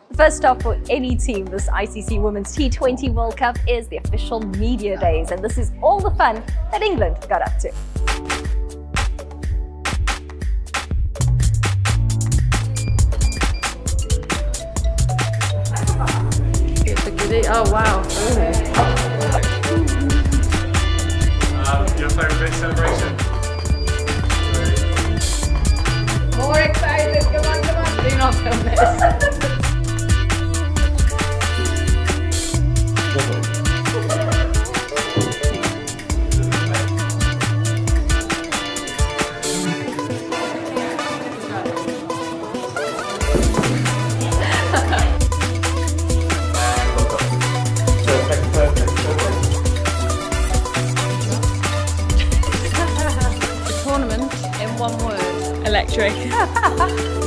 First off, for any team, this ICC Women's T20 World Cup is the official media days, and this is all the fun that England got up to. Oh wow. Your favourite bit celebration? More excited, come on, come on. Do not film this. Tournament in one word: electric.